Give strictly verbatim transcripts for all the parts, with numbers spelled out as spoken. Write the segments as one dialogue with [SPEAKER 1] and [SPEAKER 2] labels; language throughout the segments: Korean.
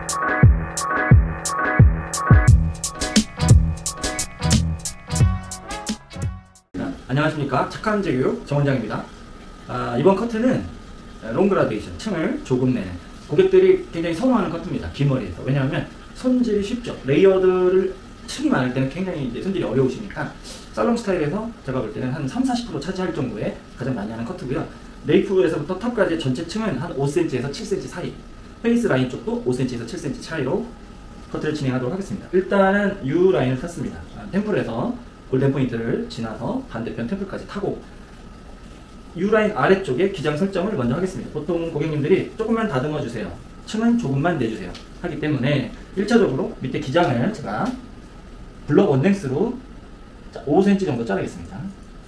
[SPEAKER 1] 안녕하십니까, 착한 재교육 정원장입니다. 아, 이번 커트는 롱 그라데이션, 층을 조금 내는, 고객들이 굉장히 선호하는 커트입니다. 긴 머리에서. 왜냐하면 손질이 쉽죠. 레이어드를 층이 많을 때는 굉장히 이제 손질이 어려우시니까 살롱 스타일에서 제가 볼 때는 한 삼, 사십 퍼센트 차지할 정도의 가장 많이 하는 커트고요. 네이프에서부터 탑까지 전체 층은 한 오 센티미터에서 칠 센티미터 사이, 페이스 라인 쪽도 오 센티미터에서 칠 센티미터 차이로 커트를 진행하도록 하겠습니다. 일단은 U 라인을 탔습니다. 템플에서 골든 포인트를 지나서 반대편 템플까지 타고 U라인 아래쪽에 기장 설정을 먼저 하겠습니다. 보통 고객님들이 조금만 다듬어 주세요, 층은 조금만 내주세요 하기 때문에 일 차적으로 밑에 기장을 제가 블럭 원랭스로 오 센티미터 정도 자르겠습니다.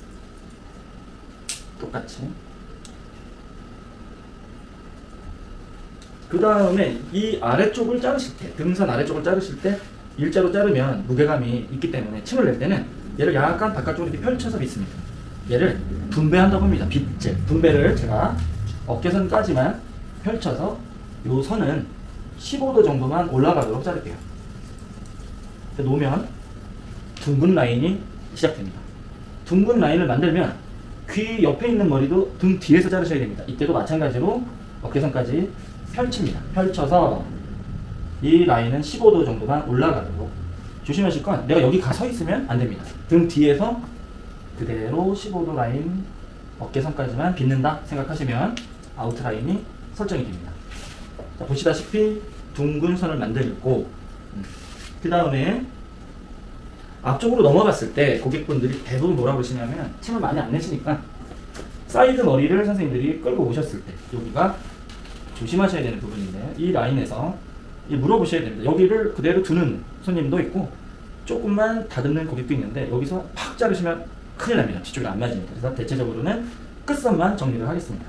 [SPEAKER 1] 똑같이. 그 다음에 이 아래쪽을 자르실 때, 등선 아래쪽을 자르실 때 일자로 자르면 무게감이 있기 때문에 층을 낼 때는 얘를 약간 바깥쪽으로 이렇게 펼쳐서 빗습니다. 얘를 분배한다고 합니다. 빗질. 분배를 제가 어깨선까지만 펼쳐서 요 선은 십오 도 정도만 올라가도록 자를게요. 놓으면 둥근 라인이 시작됩니다. 둥근 라인을 만들면 귀 옆에 있는 머리도 등 뒤에서 자르셔야 됩니다. 이때도 마찬가지로 어깨선까지 펼칩니다. 펼쳐서 이 라인은 십오 도 정도만 올라가도록. 조심하실 건 내가 여기 가 서 있으면 안 됩니다. 등 뒤에서 그대로 십오 도 라인 어깨선까지만 빗는다 생각하시면 아웃라인이 설정이 됩니다. 자, 보시다시피 둥근 선을 만들고, 음. 그 다음에 앞쪽으로 넘어갔을 때 고객분들이 대부분 뭐라고 그러시냐면 층을 많이 안 내시니까 사이드 머리를 선생님들이 끌고 오셨을 때 여기가 조심하셔야 되는 부분인데, 이 라인에서 이 물어보셔야 됩니다. 여기를 그대로 두는 손님도 있고 조금만 다듬는 고객도 있는데 여기서 팍 자르시면 큰일 납니다. 뒤쪽이 안 맞으니까. 그래서 대체적으로는 끝선만 정리를 하겠습니다.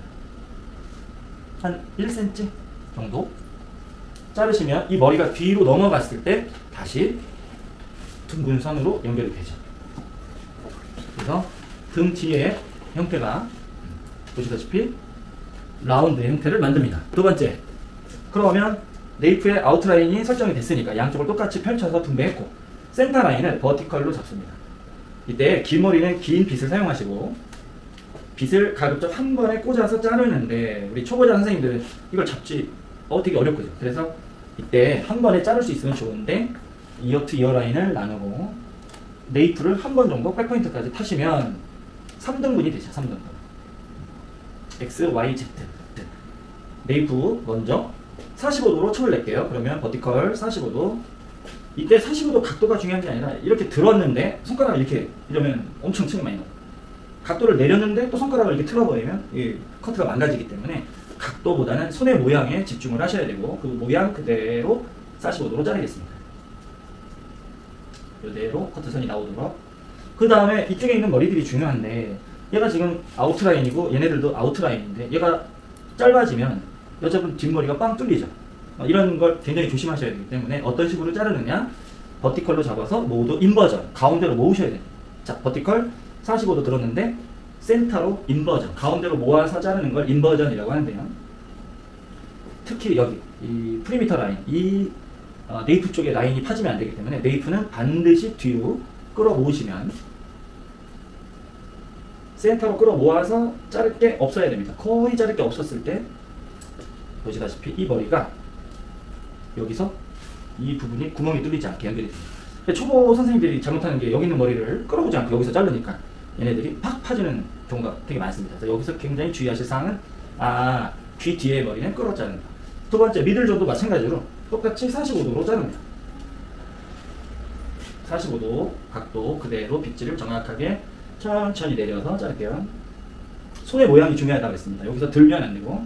[SPEAKER 1] 한 일 센티미터 정도 자르시면 이 머리가 뒤로 넘어갔을 때 다시 둥근 선으로 연결이 되죠. 그래서 등 뒤에 형태가 보시다시피 라운드의 형태를 만듭니다. 두 번째, 그러면 네이프의 아웃라인이 설정이 됐으니까 양쪽을 똑같이 펼쳐서 분배했고 센터 라인을 버티컬로 잡습니다. 이때 긴 머리는 긴 빗을 사용하시고 빗을 가급적 한 번에 꽂아서 자르는데 우리 초보자 선생님들은 이걸 잡지 어 되게 어렵거든요. 그래서 이때 한 번에 자를 수 있으면 좋은데 이어 투 이어 라인을 나누고 네이프를 한 번 정도 백포인트까지 타시면 삼 등분이 되죠. 삼 등분. X, Y, Z. 네이프 먼저 사십오 도로 층을 낼게요. 그러면 버티컬 사십오 도. 이때 사십오 도 각도가 중요한 게 아니라 이렇게 들었는데 손가락을 이렇게 이러면 엄청 층이 많이 나요. 각도를 내렸는데 또 손가락을 이렇게 틀어버리면 이 커트가 망가지기 때문에 각도보다는 손의 모양에 집중을 하셔야 되고 그 모양 그대로 사십오 도로 자르겠습니다. 이대로 커트선이 나오도록. 그 다음에 이쪽에 있는 머리들이 중요한데 얘가 지금 아웃라인이고 얘네들도 아웃라인인데 얘가 짧아지면 여자분 뒷머리가 빵 뚫리죠. 어, 이런 걸 굉장히 조심하셔야 되기 때문에 어떤 식으로 자르느냐, 버티컬로 잡아서 모두 인버전, 가운데로 모으셔야 돼요. 자, 버티컬 사십오 도 들었는데 센터로 인버전, 가운데로 모아서 자르는 걸 인버전이라고 하는데요. 특히 여기 이 프리미터 라인, 이 어, 네이프 쪽에 라인이 파지면 안 되기 때문에 네이프는 반드시 뒤로 끌어 모으시면 센터로 끌어 모아서 자를 게 없어야 됩니다. 거의 자를 게 없었을 때 보시다시피 이 머리가 여기서 이 부분이 구멍이 뚫리지 않게 연결이 됩니다. 초보 선생님들이 잘못하는 게 여기 있는 머리를 끌어오지 않고 여기서 자르니까 얘네들이 팍 파지는 경우가 되게 많습니다. 그래서 여기서 굉장히 주의하실 사항은 아, 귀 뒤에 머리는 끌어 자른다. 두 번째, 미들존도 마찬가지로 똑같이 사십오 도로 자릅니다. 사십오 도 각도 그대로 빗질을 정확하게 천천히 내려서 자를게요. 손의 모양이 중요하다고 했습니다. 여기서 들면 안 되고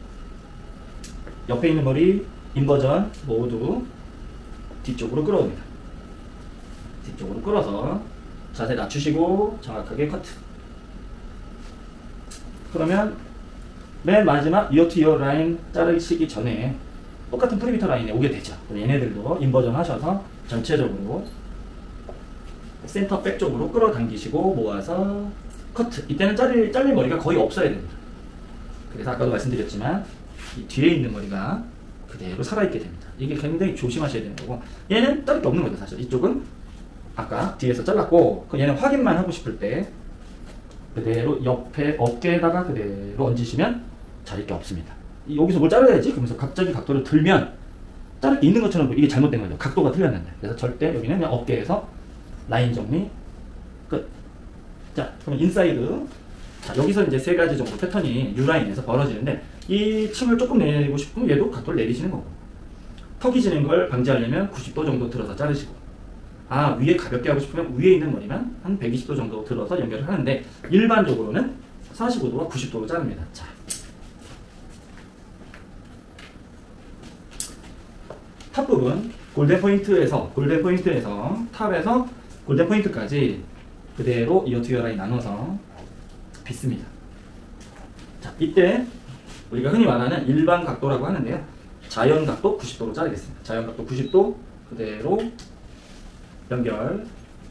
[SPEAKER 1] 옆에 있는 머리 인버전 모두 뒤쪽으로 끌어옵니다. 뒤쪽으로 끌어서 자세 낮추시고 정확하게 커트. 그러면 맨 마지막 이어 투 이어 라인 자르시기 전에 똑같은 프리미터 라인에 오게 되죠. 얘네들도 인버전 하셔서 전체적으로 센터 백 쪽으로 끌어당기시고 모아서 커트. 이때는 잘릴, 잘릴 머리가 거의 없어야 됩니다. 그래서 아까도 말씀드렸지만 이 뒤에 있는 머리가 그대로 살아있게 됩니다. 이게 굉장히 조심하셔야 되는 거고, 얘는 자를 게 없는 거죠. 사실 이쪽은 아까 뒤에서 잘랐고, 그 얘는 확인만 하고 싶을 때 그대로 옆에 어깨에다가 그대로 얹으시면 자를 게 없습니다. 여기서 뭘 자르야지? 그러면서 갑자기 각도를 들면 자를 게 있는 것처럼 이게 잘못된 거죠. 각도가 틀렸는데. 그래서 절대 여기는 그냥 어깨에서 라인 정리 끝. 자, 그럼 인사이드. 자, 여기서 이제 세 가지 정도 패턴이 U라인에서 벌어지는데, 이 층을 조금 내리고 싶으면 얘도 각도를 내리시는 거고, 턱이 지는 걸 방지하려면 구십 도 정도 들어서 자르시고, 아, 위에 가볍게 하고 싶으면 위에 있는 머리만 한 백이십 도 정도 들어서 연결을 하는데, 일반적으로는 사십오 도와 구십 도로 자릅니다. 자, 탑 부분 골든 포인트에서 골든 포인트에서 탑에서 골든 포인트까지 그대로 이어 투 이어 라인 나눠서 빗습니다. 자, 이때 우리가 흔히 말하는 일반 각도라고 하는데요, 자연 각도 구십 도로 자르겠습니다. 자연 각도 구십 도 그대로 연결,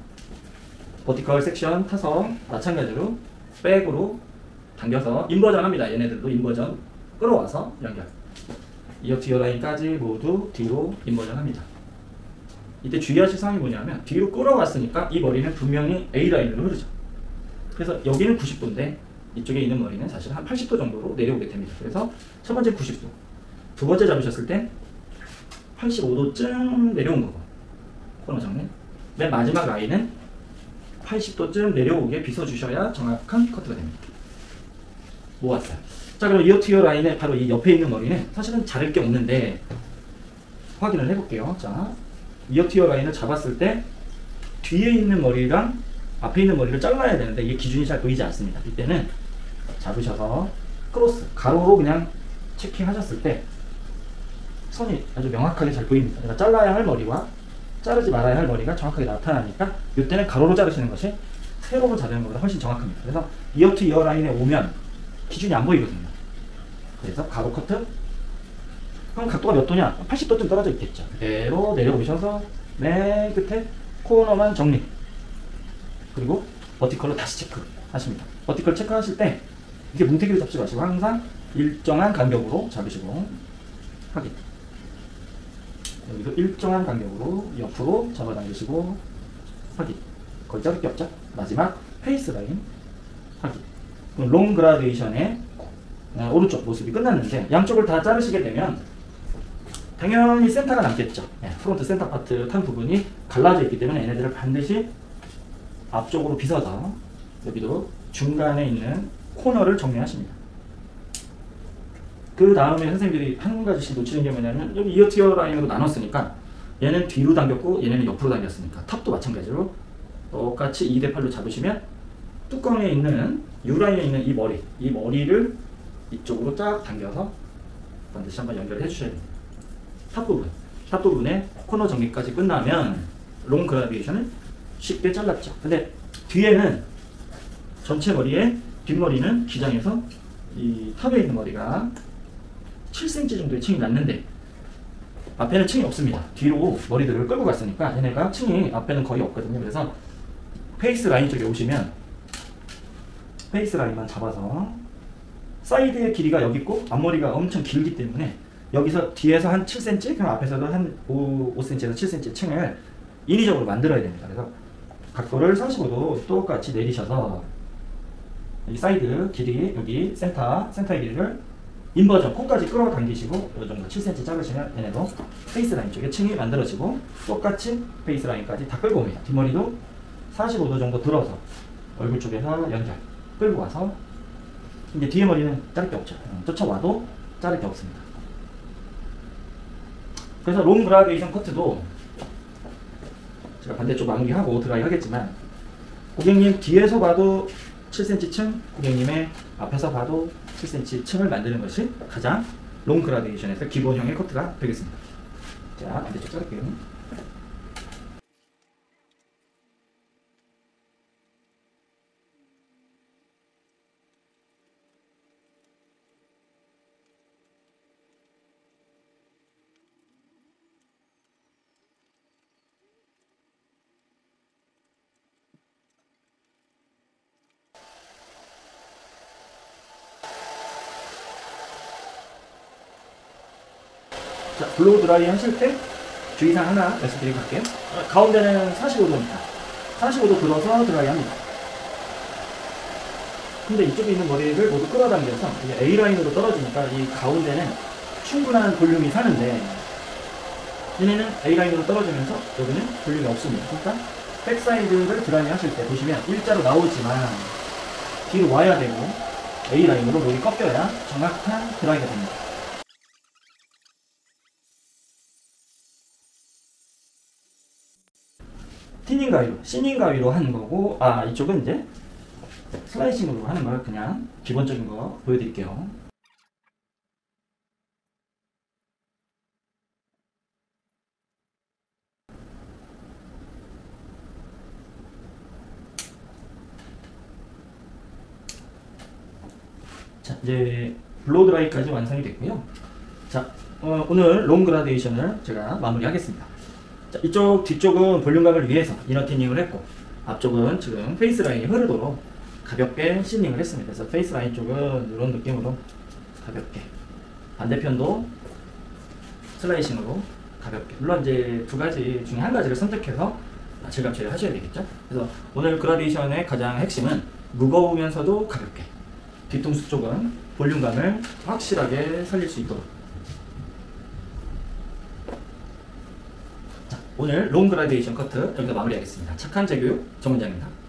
[SPEAKER 1] 버티컬 섹션 타서 마찬가지로 백으로 당겨서 인버전 합니다. 얘네들도 인버전 끌어와서 연결, 이어 투 이어 라인까지 모두 뒤로 인버전 합니다. 이때 주의하실 사항이 뭐냐면, 뒤로 끌어왔으니까 이 머리는 분명히 A라인으로 흐르죠. 그래서 여기는 구십 도인데 이쪽에 있는 머리는 사실 한 팔십 도 정도로 내려오게 됩니다. 그래서 첫 번째 구십 도, 두 번째 잡으셨을 때 팔십오 도쯤 내려온 거고, 코너 정리. 맨 마지막 라인은 팔십 도쯤 내려오게 빗어주셔야 정확한 커트가 됩니다. 모았어요. 자, 그럼 이어 투 이어 라인의 바로 이 옆에 있는 머리는 사실은 자를 게 없는데, 확인을 해볼게요. 자, 이어 투 이어 라인을 잡았을 때 뒤에 있는 머리랑 앞에 있는 머리를 잘라야 되는데 이게 기준이 잘 보이지 않습니다. 이때는 잡으셔서 크로스, 가로로 그냥 체킹하셨을 때 선이 아주 명확하게 잘 보입니다. 그러니까 잘라야 할 머리와 자르지 말아야 할 머리가 정확하게 나타나니까 이때는 가로로 자르시는 것이 세로로 자르는 것보다 훨씬 정확합니다. 그래서 이어 투 이어 라인에 오면 기준이 안 보이거든요. 그래서 가로 커트. 그럼 각도가 몇 도냐? 팔십 도쯤 떨어져 있겠죠. 그대로 내려오셔서 맨 끝에 코너만 정리. 그리고 버티컬로 다시 체크 하십니다. 버티컬 체크하실 때 이게 뭉태기로 잡지 마시고 항상 일정한 간격으로 잡으시고 확인. 여기도 일정한 간격으로 옆으로 잡아당기시고 확인. 거의 자를 게 없죠? 마지막 페이스 라인 확인. 그럼 롱 그라데이션의 오른쪽 모습이 끝났는데, 양쪽을 다 자르시게 되면 당연히 센터가 남겠죠. 네, 프론트 센터 파트 탄 부분이 갈라져 있기 때문에 얘네들을 반드시 앞쪽으로 빗어서 여기도 중간에 있는 코너를 정리하십니다. 그 다음에 선생님들이 한 가지씩 놓치는 게 뭐냐면, 여기 이어 투 이어 라인으로 나눴으니까 얘는 뒤로 당겼고 얘는 옆으로 당겼으니까 탑도 마찬가지로 똑같이 이 대 팔로 잡으시면 뚜껑에 있는 U라인에 있는 이 머리, 이 머리를 이쪽으로 쫙 당겨서 반드시 한번 연결해 주셔야 됩니다. 탑 부분, 탑 부분에 코너 정리까지 끝나면 롱 그라데이션을 쉽게 잘랐죠. 근데 뒤에는 전체 머리에 뒷머리는 기장에서 이 탑에 있는 머리가 칠 센티미터 정도의 층이 났는데 앞에는 층이 없습니다. 뒤로 머리들을 끌고 갔으니까 얘네가 층이 앞에는 거의 없거든요. 그래서 페이스 라인 쪽에 오시면 페이스 라인만 잡아서 사이드의 길이가 여기 있고 앞머리가 엄청 길기 때문에 여기서 뒤에서 한 칠 센티미터, 그럼 앞에서도 한 오 센티미터에서 칠 센티미터 층을 인위적으로 만들어야 됩니다. 그래서 각도를 사십오 도 똑같이 내리셔서 여기 사이드 길이, 여기 센터, 센터의 길이를 인버전 코까지 끌어당기시고 이 정도 칠 센티미터 자르시면 얘네도 페이스 라인 쪽에 층이 만들어지고 똑같이 페이스 라인까지 다 끌고 옵니다. 뒷머리도 사십오 도 정도 들어서 얼굴 쪽에서 연결 끌고 와서, 이제 뒤에 머리는 자를 게 없죠. 쫓아와도 자를 게 없습니다. 그래서 롱 그라데이션 커트도 제가 반대쪽 마무리하고 드라이 하겠지만, 고객님 뒤에서 봐도 칠 센티미터 층, 고객님의 앞에서 봐도 칠 센티미터 층을 만드는 것이 가장 롱 그라데이션에서 기본형의 커트가 되겠습니다. 자, 반대쪽 자를게요. 자, 블로우 드라이 하실 때 주의사항 하나 말씀드리고 갈게요. 어, 가운데는 사십오 도입니다. 사십오 도 들어서 드라이 합니다. 근데 이쪽에 있는 머리를 모두 끌어당겨서 이게 A라인으로 떨어지니까 이 가운데는 충분한 볼륨이 사는데 얘네는 A라인으로 떨어지면서 여기는 볼륨이 없습니다. 그러니까 백사이드를 드라이 하실 때 보시면 일자로 나오지만 뒤로 와야 되고 A라인으로 롤이 꺾여야 정확한 드라이가 됩니다. 티닝 가위로, 시닝 가위로 하는 거고, 아, 이쪽은 이제 슬라이싱으로 하는 걸 그냥 기본적인 거 보여드릴게요. 자, 이제 블로우 드라이까지 완성이 됐고요. 자, 어, 오늘 롱 그라데이션을 제가 마무리하겠습니다. 자, 이쪽 뒤쪽은 볼륨감을 위해서 이너 티닝을 했고, 앞쪽은 지금 페이스 라인이 흐르도록 가볍게 시닝을 했습니다. 그래서 페이스 라인 쪽은 이런 느낌으로 가볍게, 반대편도 슬라이싱으로 가볍게. 물론 이제 두 가지 중에 한 가지를 선택해서 질감 처리를 하셔야 되겠죠. 그래서 오늘 그라데이션의 가장 핵심은 무거우면서도 가볍게, 뒤통수 쪽은 볼륨감을 확실하게 살릴 수 있도록. 자, 오늘 롱 그라데이션 커트 여기서 마무리하겠습니다. 착한 재교육 정원장입니다.